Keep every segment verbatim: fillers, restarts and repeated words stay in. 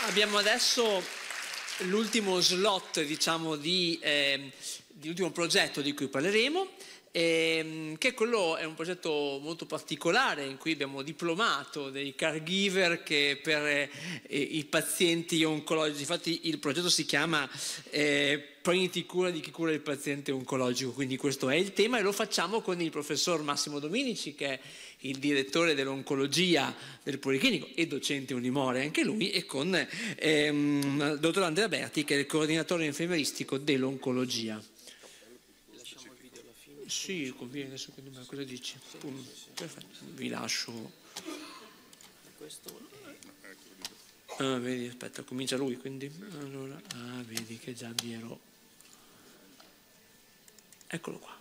Abbiamo adesso l'ultimo slot, diciamo, di, eh, di l'ultimo progetto di cui parleremo, eh, che quello è un progetto molto particolare in cui abbiamo diplomato dei caregiver che per eh, i pazienti oncologici. Infatti il progetto si chiama eh, Prenditi cura di chi cura il paziente oncologico, quindi questo è il tema, e lo facciamo con il professor Massimo Dominici, che è il direttore dell'oncologia del Policlinico e docente Unimore anche lui, e con ehm, il dottor Andrea Berti, che è il coordinatore infermieristico dell'oncologia. Lasciamo il video alla fine? Sì, conviene, secondo me. Cosa dici? Perfetto, vi lascio. Questo è... ah, vedi, aspetta, comincia lui, quindi allora, ah, vedi che già vi ero. Eccolo qua.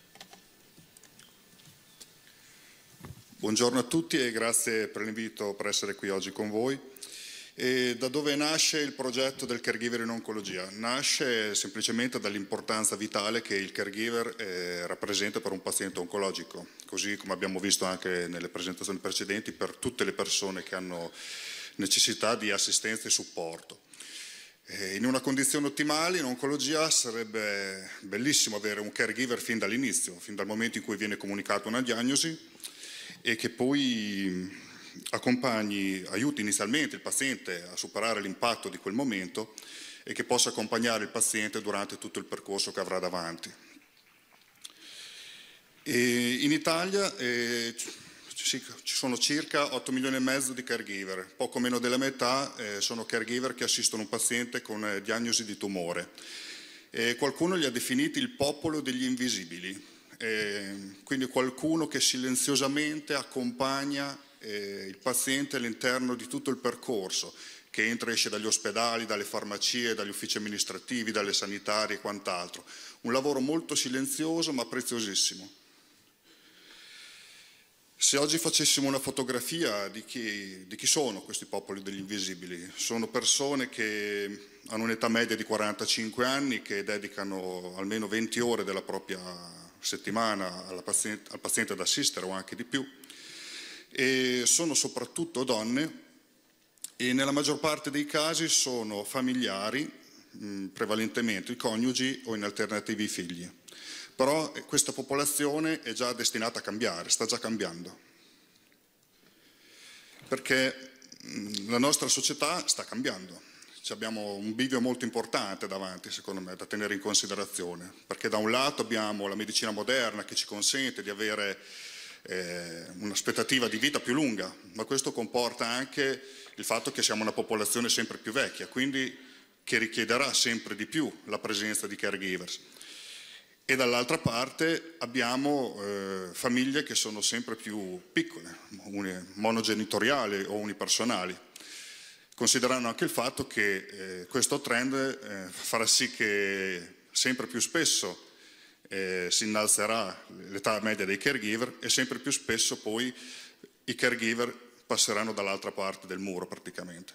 Buongiorno a tutti e grazie per l'invito per essere qui oggi con voi. E da dove nasce il progetto del caregiver in oncologia? Nasce semplicemente dall'importanza vitale che il caregiver eh, rappresenta per un paziente oncologico, così come abbiamo visto anche nelle presentazioni precedenti, per tutte le persone che hanno necessità di assistenza e supporto. Eh, in una condizione ottimale in oncologia sarebbe bellissimo avere un caregiver fin dall'inizio, fin dal momento in cui viene comunicata una diagnosi, e che poi accompagni, aiuti inizialmente il paziente a superare l'impatto di quel momento e che possa accompagnare il paziente durante tutto il percorso che avrà davanti. E in Italia eh, ci sono circa otto milioni e mezzo di caregiver, poco meno della metà eh, sono caregiver che assistono un paziente con eh, diagnosi di tumore. E qualcuno li ha definiti il popolo degli invisibili. Eh, quindi qualcuno che silenziosamente accompagna eh, il paziente all'interno di tutto il percorso, che entra e esce dagli ospedali, dalle farmacie, dagli uffici amministrativi, dalle sanitarie e quant'altro. Un lavoro molto silenzioso ma preziosissimo. Se oggi facessimo una fotografia di chi, di chi sono questi popoli degli invisibili, sono persone che hanno un'età media di quarantacinque anni, che dedicano almeno venti ore della propria settimana alla paziente, al paziente ad assistere o anche di più, e sono soprattutto donne e nella maggior parte dei casi sono familiari, mh, prevalentemente i coniugi o in alternativa i figli. Però questa popolazione è già destinata a cambiare, sta già cambiando, perché mh, la nostra società sta cambiando. Abbiamo un bivio molto importante davanti, secondo me, da tenere in considerazione, perché da un lato abbiamo la medicina moderna che ci consente di avere eh, un'aspettativa di vita più lunga, ma questo comporta anche il fatto che siamo una popolazione sempre più vecchia, quindi che richiederà sempre di più la presenza di caregivers. E dall'altra parte abbiamo eh, famiglie che sono sempre più piccole, monogenitoriali o unipersonali, considerando anche il fatto che eh, questo trend eh, farà sì che sempre più spesso eh, si innalzerà l'età media dei caregiver e sempre più spesso poi i caregiver passeranno dall'altra parte del muro praticamente.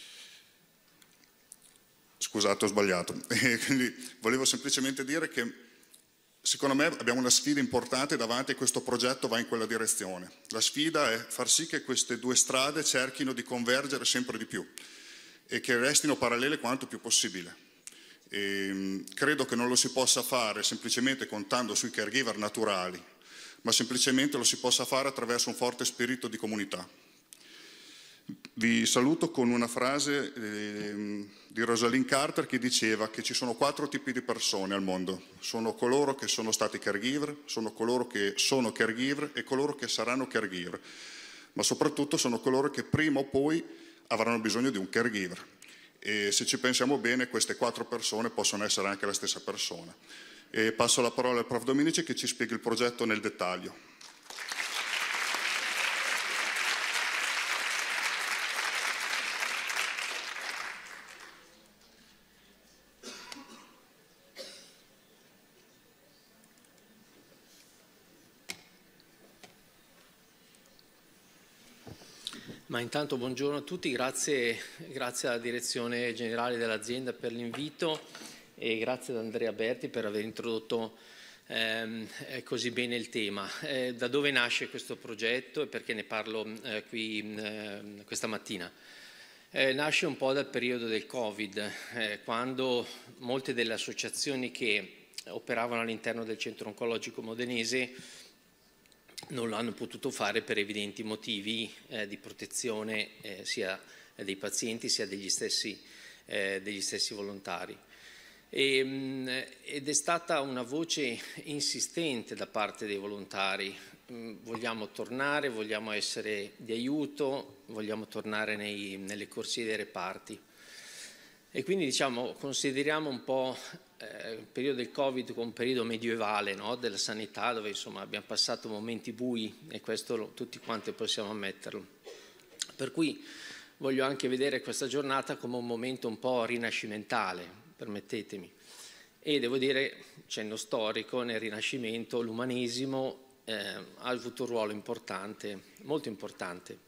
Scusate, ho sbagliato. E quindi volevo semplicemente dire che secondo me abbiamo una sfida importante davanti e questo progetto va in quella direzione. La sfida è far sì che queste due strade cerchino di convergere sempre di più e che restino parallele quanto più possibile. E credo che non lo si possa fare semplicemente contando sui caregiver naturali, ma semplicemente lo si possa fare attraverso un forte spirito di comunità. Vi saluto con una frase eh, di Rosalind Carter che diceva che ci sono quattro tipi di persone al mondo. Sono coloro che sono stati caregiver, sono coloro che sono caregiver e coloro che saranno caregiver, ma soprattutto sono coloro che prima o poi avranno bisogno di un caregiver. E se ci pensiamo bene, queste quattro persone possono essere anche la stessa persona. E passo la parola al prof Dominici che ci spiega il progetto nel dettaglio. Ma intanto buongiorno a tutti, grazie, grazie alla direzione generale dell'azienda per l'invito e grazie ad Andrea Berti per aver introdotto ehm, così bene il tema. Eh, da dove nasce questo progetto e perché ne parlo eh, qui eh, questa mattina? Eh, nasce un po' dal periodo del Covid, eh, quando molte delle associazioni che operavano all'interno del centro oncologico modenese non l'hanno potuto fare per evidenti motivi eh, di protezione eh, sia dei pazienti sia degli stessi, eh, degli stessi volontari. E, mh, ed è stata una voce insistente da parte dei volontari. Mh, vogliamo tornare, vogliamo essere di aiuto, vogliamo tornare nei, nelle corsie dei reparti. E quindi diciamo, consideriamo un po' eh, il periodo del Covid come un periodo medievale, no? Della sanità, dove insomma abbiamo passato momenti bui, e questo lo, tutti quanti possiamo ammetterlo. Per cui voglio anche vedere questa giornata come un momento un po' rinascimentale, permettetemi. E devo dire, cenno storico, nel Rinascimento l'umanesimo eh, ha avuto un ruolo importante, molto importante.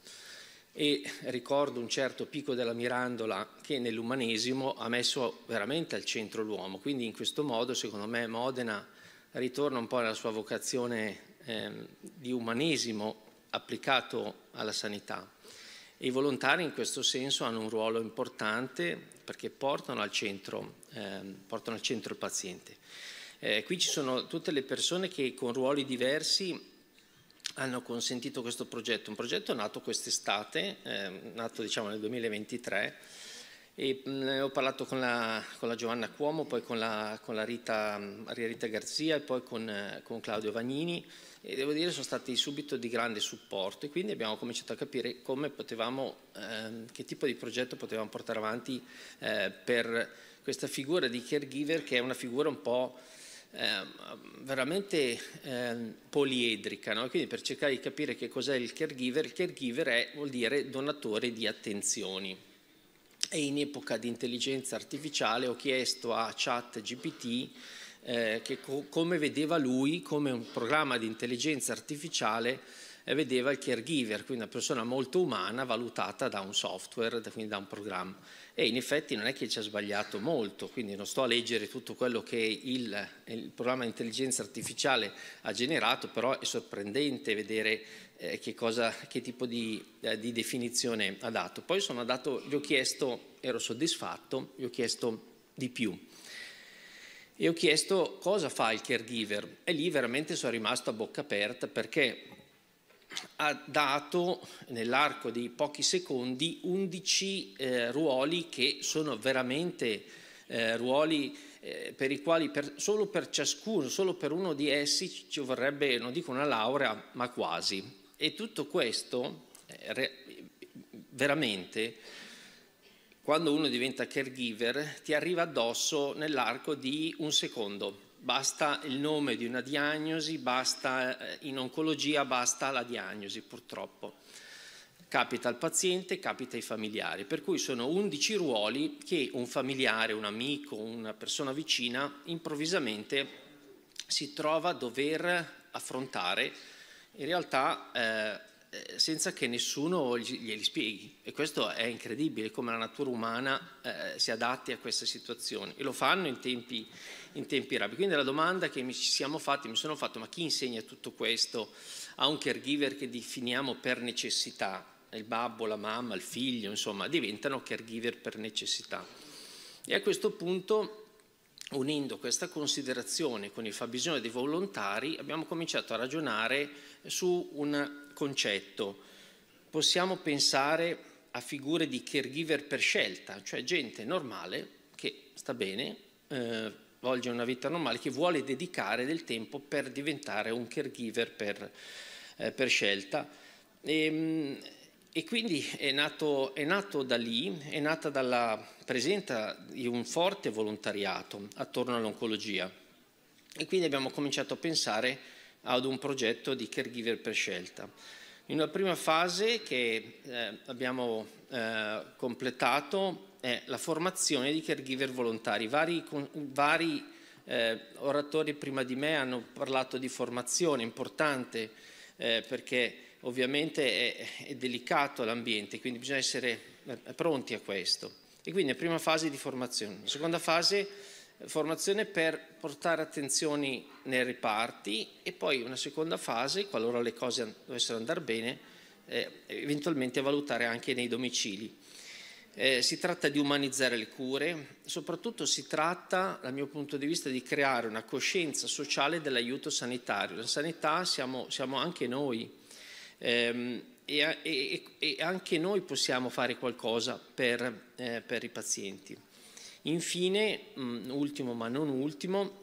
E ricordo un certo Pico della Mirandola che nell'umanesimo ha messo veramente al centro l'uomo, quindi in questo modo secondo me Modena ritorna un po' alla sua vocazione eh, di umanesimo applicato alla sanità. E i volontari in questo senso hanno un ruolo importante perché portano al centro, eh, portano al centro il paziente. Eh, qui ci sono tutte le persone che con ruoli diversi hanno consentito questo progetto. Un progetto nato quest'estate, eh, nato diciamo nel duemilaventitré, e mh, ho parlato con la, con la Giovanna Cuomo, poi con la, con la Rita, Maria Rita Garzia e poi con, eh, con Claudio Vagnini, e devo dire sono stati subito di grande supporto, e quindi abbiamo cominciato a capire come potevamo, eh, che tipo di progetto potevamo portare avanti eh, per questa figura di caregiver, che è una figura un po' Eh, veramente eh, poliedrica, no? Quindi per cercare di capire che cos'è il caregiver, il caregiver è, vuol dire donatore di attenzioni. E in epoca di intelligenza artificiale ho chiesto a ChatGPT eh, che co come vedeva lui, come un programma di intelligenza artificiale eh, vedeva il caregiver, quindi una persona molto umana valutata da un software, quindi da un programma. E in effetti non è che ci ha sbagliato molto, quindi non sto a leggere tutto quello che il, il programma di intelligenza artificiale ha generato, però è sorprendente vedere eh, che, cosa, che tipo di, eh, di definizione ha dato. Poi sono andato, gli ho chiesto, ero soddisfatto, gli ho chiesto di più. E ho chiesto cosa fa il caregiver, e lì veramente sono rimasto a bocca aperta, perché ha dato nell'arco di pochi secondi undici eh, ruoli che sono veramente eh, ruoli eh, per i quali per, solo per ciascuno, solo per uno di essi ci vorrebbe, non dico una laurea, ma quasi. E tutto questo eh, re, veramente, quando uno diventa caregiver, ti arriva addosso nell'arco di un secondo. Basta il nome di una diagnosi, basta in oncologia, basta la diagnosi, purtroppo. Capita al paziente, capita ai familiari, per cui sono undici ruoli che un familiare, un amico, una persona vicina improvvisamente si trova a dover affrontare, in realtà eh, senza che nessuno glieli spieghi. E questo è incredibile, come la natura umana eh, si adatti a queste situazioni, e lo fanno in tempi in tempi rapidi. Quindi la domanda che mi siamo fatti, mi sono fatto: ma chi insegna tutto questo a un caregiver che definiamo per necessità? Il babbo, la mamma, il figlio, insomma, diventano caregiver per necessità. E a questo punto, unendo questa considerazione con il fabbisogno dei volontari, abbiamo cominciato a ragionare su un concetto. Possiamo pensare a figure di caregiver per scelta, cioè gente normale che sta bene, eh, svolge una vita normale, che vuole dedicare del tempo per diventare un caregiver per, eh, per scelta. E, e quindi è nato, è nato da lì, è nata dalla presenza di un forte volontariato attorno all'oncologia. E quindi abbiamo cominciato a pensare ad un progetto di caregiver per scelta. In una prima fase che eh, abbiamo eh, completato è la formazione di caregiver volontari. Vari, vari eh, oratori prima di me hanno parlato di formazione, importante eh, perché ovviamente è, è delicato l'ambiente, quindi bisogna essere pronti a questo. E quindi la prima fase di formazione. La seconda fase, formazione per portare attenzioni nei reparti, e poi una seconda fase, qualora le cose dovessero andare bene, eh, eventualmente valutare anche nei domicili. Eh, si tratta di umanizzare le cure, soprattutto si tratta, dal mio punto di vista, di creare una coscienza sociale dell'aiuto sanitario. La sanità siamo, siamo anche noi ehm, e, e, e anche noi possiamo fare qualcosa per, eh, per i pazienti. Infine, mh, ultimo ma non ultimo,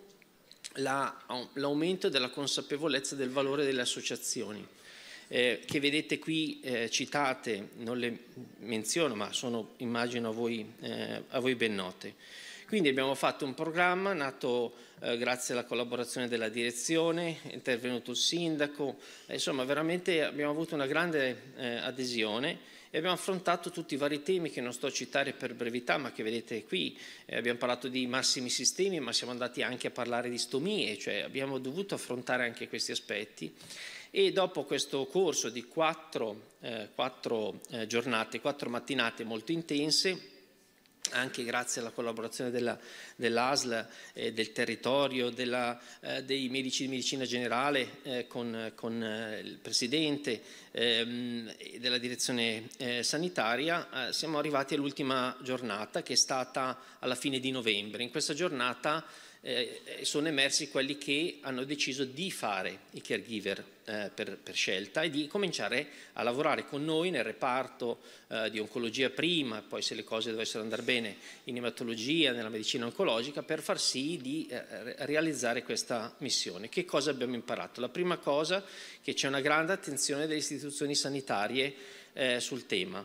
l'aumento della consapevolezza del valore delle associazioni. Eh, che vedete qui eh, citate, non le menziono, ma sono, immagino, a voi, eh, a voi ben note. Quindi abbiamo fatto un programma nato eh, grazie alla collaborazione della direzione, è intervenuto il sindaco, eh, insomma veramente abbiamo avuto una grande eh, adesione e abbiamo affrontato tutti i vari temi che non sto a citare per brevità, ma che vedete qui. Eh, abbiamo parlato di massimi sistemi, ma siamo andati anche a parlare di stomie, cioè abbiamo dovuto affrontare anche questi aspetti. E dopo questo corso di quattro, eh, quattro eh, giornate, quattro mattinate molto intense, anche grazie alla collaborazione dell'A S L, eh, del territorio, della, eh, dei medici di medicina generale eh, con, con eh, il presidente ehm, della direzione eh, sanitaria, eh, siamo arrivati all'ultima giornata, che è stata alla fine di novembre. In questa giornata eh, sono emersi quelli che hanno deciso di fare i caregiver eh, per, per scelta e di cominciare a lavorare con noi nel reparto eh, di oncologia prima, poi se le cose dovessero andare bene in ematologia, nella medicina oncologica, per far sì di eh, realizzare questa missione. Che cosa abbiamo imparato? La prima cosa, che c'è una grande attenzione delle istituzioni sanitarie eh, sul tema.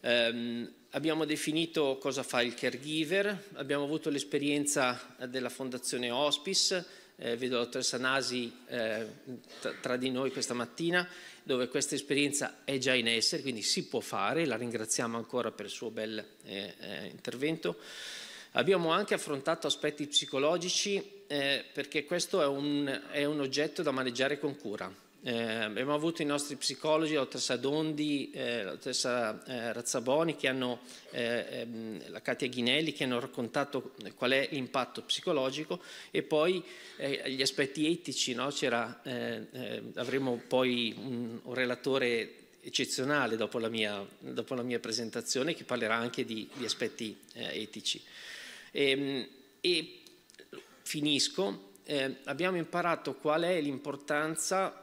Um, abbiamo definito cosa fa il caregiver, abbiamo avuto l'esperienza della Fondazione Hospice, eh, vedo la dottoressa Nasi eh, tra di noi questa mattina, dove questa esperienza è già in essere, quindi si può fare, la ringraziamo ancora per il suo bel eh, eh, intervento. Abbiamo anche affrontato aspetti psicologici eh, perché questo è un, è un oggetto da maneggiare con cura. Eh, abbiamo avuto i nostri psicologi, la dottoressa Dondi, eh, la dottoressa eh, Razzaboni, che hanno, eh, ehm, la Katia Ghinelli, che hanno raccontato qual è l'impatto psicologico, e poi eh, gli aspetti etici, no? C'era, eh, eh, avremo poi un, un relatore eccezionale dopo la mia, dopo la mia presentazione, che parlerà anche di, di aspetti eh, etici. E, e finisco, eh, abbiamo imparato qual è l'importanza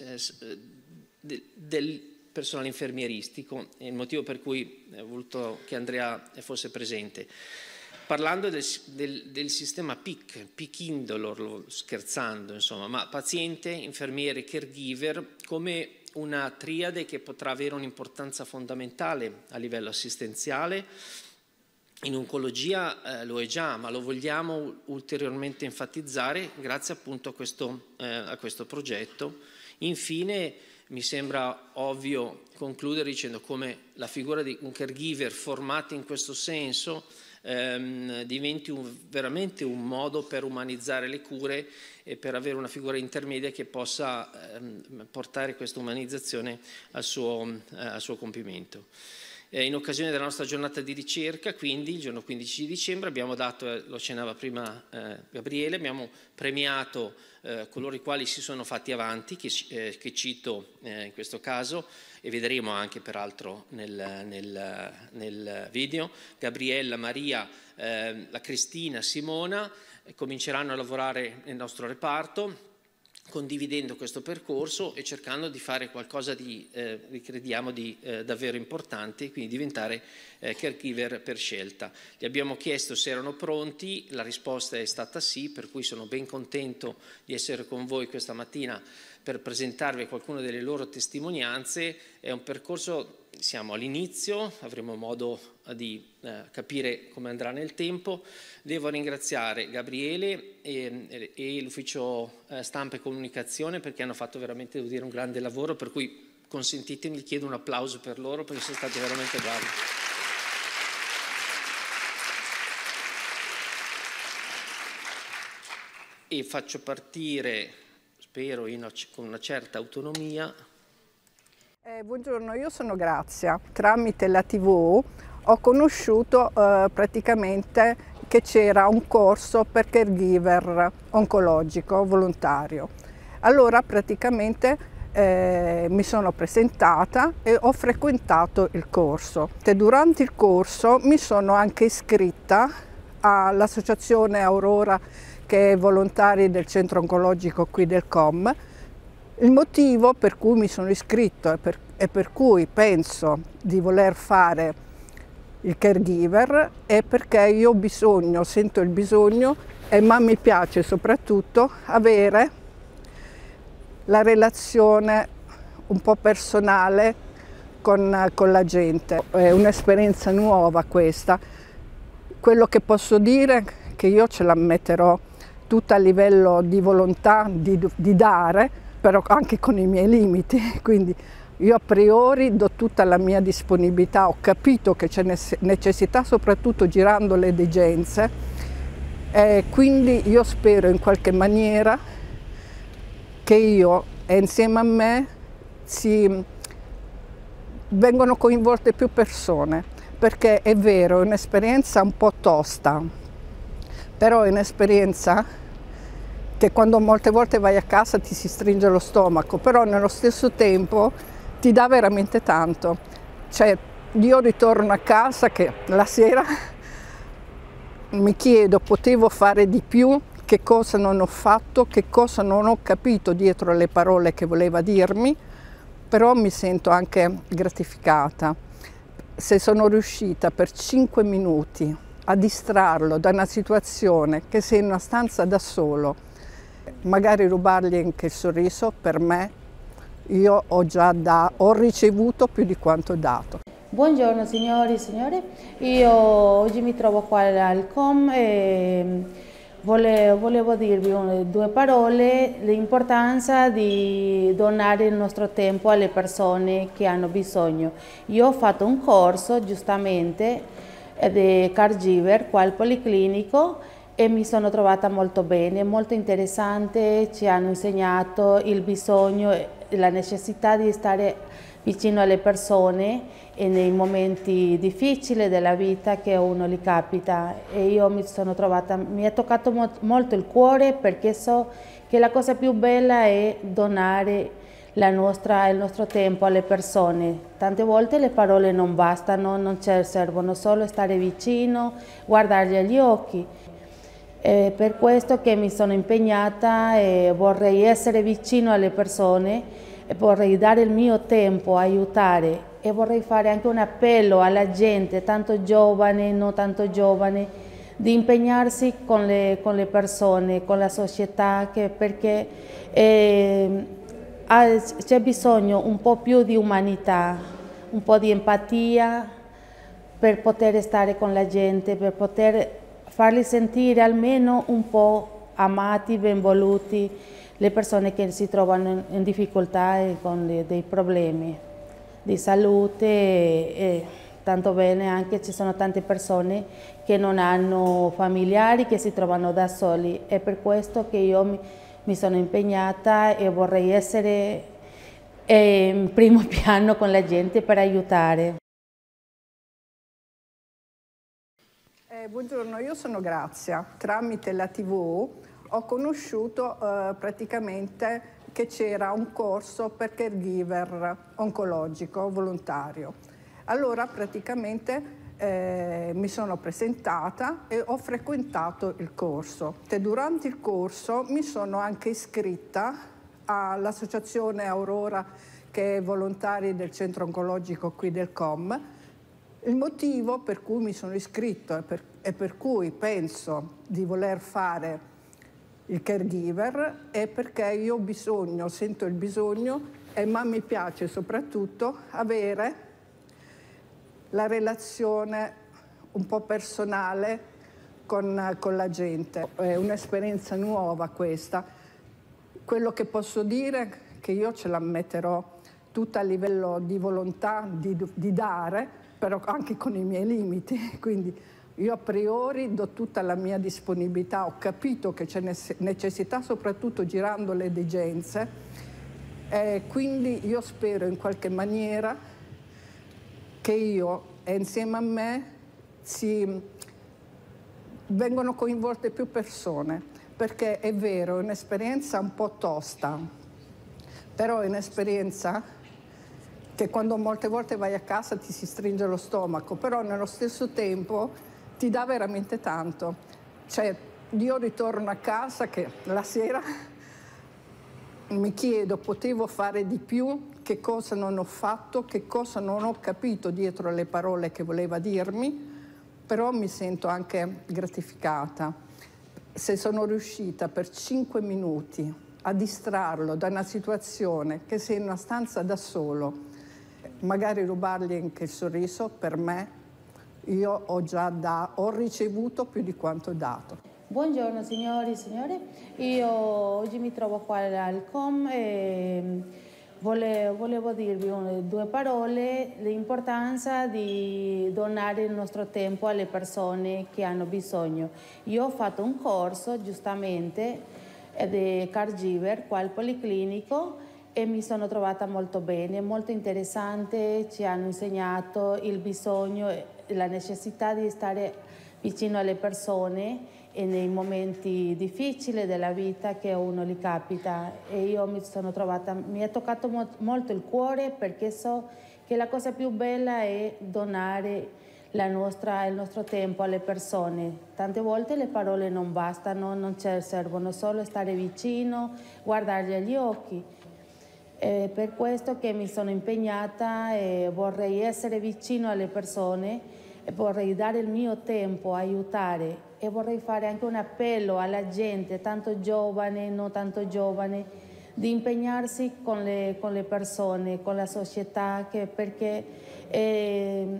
del personale infermieristico, è il motivo per cui ho voluto che Andrea fosse presente. Parlando del, del, del sistema P I C, P I C indolor, scherzando insomma, ma paziente, infermiere, caregiver, come una triade che potrà avere un'importanza fondamentale a livello assistenziale. In oncologia eh, lo è già, ma lo vogliamo ulteriormente enfatizzare grazie appunto a questo, eh, a questo progetto. Infine mi sembra ovvio concludere dicendo come la figura di un caregiver formato in questo senso ehm, diventi un, veramente un modo per umanizzare le cure e per avere una figura intermedia che possa ehm, portare questa umanizzazione al suo, eh, al suo compimento. Eh, in occasione della nostra giornata di ricerca, quindi il giorno quindici di dicembre, abbiamo dato, eh, lo accennava prima eh, Gabriele, abbiamo premiato eh, coloro i quali si sono fatti avanti, che, eh, che cito eh, in questo caso, e vedremo anche peraltro nel, nel, nel video. Gabriella, Maria, eh, la Cristina, Simona eh, cominceranno a lavorare nel nostro reparto, condividendo questo percorso e cercando di fare qualcosa di, eh, crediamo, di eh, davvero importante, quindi diventare eh, caregiver per scelta. Gli abbiamo chiesto se erano pronti, la risposta è stata sì, per cui sono ben contento di essere con voi questa mattina per presentarvi qualcuna delle loro testimonianze. È un percorso, siamo all'inizio, avremo modo di eh, capire come andrà nel tempo. Devo ringraziare Gabriele e, e l'ufficio eh, stampa e comunicazione perché hanno fatto veramente, devo dire, un grande lavoro, per cui consentitemi, chiedo un applauso per loro perché sono stati veramente bravi. E faccio partire, spero in, con una certa autonomia. Eh, buongiorno, io sono Grazia. Tramite la tivù ho conosciuto eh, praticamente che c'era un corso per caregiver oncologico volontario. Allora praticamente eh, mi sono presentata e ho frequentato il corso. E durante il corso mi sono anche iscritta all'associazione Aurora, che è volontari del centro oncologico qui del C O M. Il motivo per cui mi sono iscritto e per, e per cui penso di voler fare il caregiver è perché io ho bisogno, sento il bisogno, e ma mi piace soprattutto avere la relazione un po' personale con, con la gente. È un'esperienza nuova questa. Quello che posso dire è che io ce la metterò tutta a livello di volontà di, di dare, però anche con i miei limiti, quindi io a priori do tutta la mia disponibilità. Ho capito che c'è necessità, soprattutto girando le degenze, e quindi io spero in qualche maniera che io e insieme a me si vengono coinvolte più persone, perché è vero, è un'esperienza un po' tosta, però è un'esperienza che quando molte volte vai a casa ti si stringe lo stomaco, però nello stesso tempo ti dà veramente tanto. Cioè, io ritorno a casa che la sera mi chiedo, potevo fare di più? Che cosa non ho fatto? Che cosa non ho capito dietro le parole che voleva dirmi? Però mi sento anche gratificata. Se sono riuscita per cinque minuti a distrarlo da una situazione, che sei in una stanza da solo, magari rubargli anche il sorriso, per me, io ho già da, ho ricevuto più di quanto ho dato. Buongiorno signori e signore, io oggi mi trovo qua al C O M e volevo, volevo dirvi un, due parole, l'importanza di donare il nostro tempo alle persone che hanno bisogno. Io ho fatto un corso giustamente di caregiver qua al Policlinico e mi sono trovata molto bene, molto interessante, ci hanno insegnato il bisogno e la necessità di stare vicino alle persone e nei momenti difficili della vita che a uno gli capita, e io mi sono trovata, mi ha toccato mo molto il cuore, perché so che la cosa più bella è donare la nostra, il nostro tempo alle persone. Tante volte le parole non bastano, non servono solo stare vicino, guardargli agli occhi. È per questo che mi sono impegnata e vorrei essere vicino alle persone, e vorrei dare il mio tempo, aiutare, e vorrei fare anche un appello alla gente, tanto giovane, non tanto giovane, di impegnarsi con le, con le persone, con la società, che, perché eh, c'è bisogno un po' più di umanità, un po' di empatia per poter stare con la gente, per poter farli sentire almeno un po' amati, benvoluti, le persone che si trovano in difficoltà e con dei problemi di salute. E tanto bene anche ci sono tante persone che non hanno familiari, che si trovano da soli. È per questo che io mi, mi sono impegnata e vorrei essere eh, in primo piano con la gente per aiutare. Eh, buongiorno, io sono Grazia. Tramite la tivù ho conosciuto eh, praticamente che c'era un corso per caregiver oncologico volontario. Allora praticamente eh, mi sono presentata e ho frequentato il corso. E durante il corso mi sono anche iscritta all'associazione Aurora, che è volontari del centro oncologico qui del C O M. Il motivo per cui mi sono iscritto e per, e per cui penso di voler fare il caregiver è perché io ho bisogno, sento il bisogno, e ma mi piace soprattutto avere la relazione un po' personale con, con la gente. È un'esperienza nuova questa. Quello che posso dire è che io ce la metterò tutta a livello di volontà di, di dare, però anche con i miei limiti, quindi io a priori do tutta la mia disponibilità. Ho capito che c'è necessità, soprattutto girando le degenze, e quindi io spero in qualche maniera che io e insieme a me si vengono coinvolte più persone, perché è vero, è un'esperienza un po' tosta, però è un'esperienza che quando molte volte vai a casa ti si stringe lo stomaco, però nello stesso tempo ti dà veramente tanto. Cioè, io ritorno a casa che la sera mi chiedo, potevo fare di più? Che cosa non ho fatto? Che cosa non ho capito dietro le parole che voleva dirmi? Però mi sento anche gratificata. Se sono riuscita per cinque minuti a distrarlo da una situazione che sei in una stanza da solo, magari rubargli anche il sorriso, per me, io ho già da, ho ricevuto più di quanto ho dato. Buongiorno signori e signore, io oggi mi trovo qua al C O M e volevo, volevo dirvi un, due parole, l'importanza di donare il nostro tempo alle persone che hanno bisogno. Io ho fatto un corso giustamente di caregiver qua al Policlinico e mi sono trovata molto bene, molto interessante, ci hanno insegnato il bisogno e la necessità di stare vicino alle persone e nei momenti difficili della vita che a uno gli capita, e io mi sono trovata, mi ha toccato mo molto il cuore, perché so che la cosa più bella è donare la nostra, il nostro tempo alle persone. Tante volte le parole non bastano, non ci servono, solo stare vicino, guardargli agli occhi. È per questo che mi sono impegnata e vorrei essere vicino alle persone e vorrei dare il mio tempo, aiutare, e vorrei fare anche un appello alla gente, tanto giovane, non tanto giovane, di impegnarsi con le, con le persone, con la società, che, perché eh,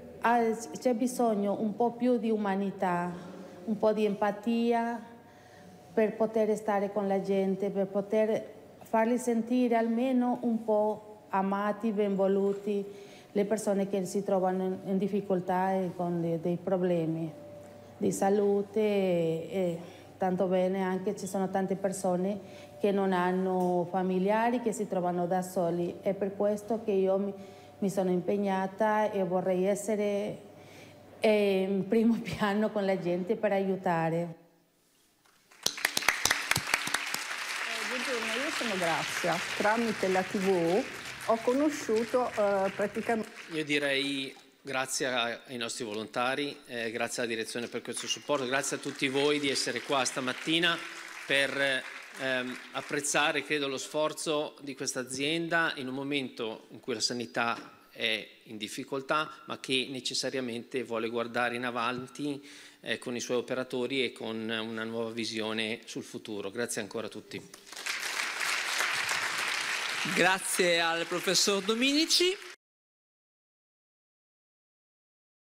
c'è bisogno un po' più di umanità, un po' di empatia per poter stare con la gente, per poter farli sentire almeno un po' amati, benvoluti, le persone che si trovano in, in difficoltà e con dei, dei problemi di salute e, e tanto bene anche ci sono tante persone che non hanno familiari, che si trovano da soli. È per questo che io mi, mi sono impegnata e vorrei essere eh, in primo piano con la gente per aiutare. Eh, buongiorno, io sono Grazia, tramite la tivù ho conosciuto eh, praticamente... Io direi grazie ai nostri volontari, eh, grazie alla direzione per questo supporto, grazie a tutti voi di essere qua stamattina per ehm, apprezzare, credo, lo sforzo di questa azienda in un momento in cui la sanità è in difficoltà, ma che necessariamente vuole guardare in avanti eh, con i suoi operatori e con una nuova visione sul futuro. Grazie ancora a tutti. Grazie al professor Dominici.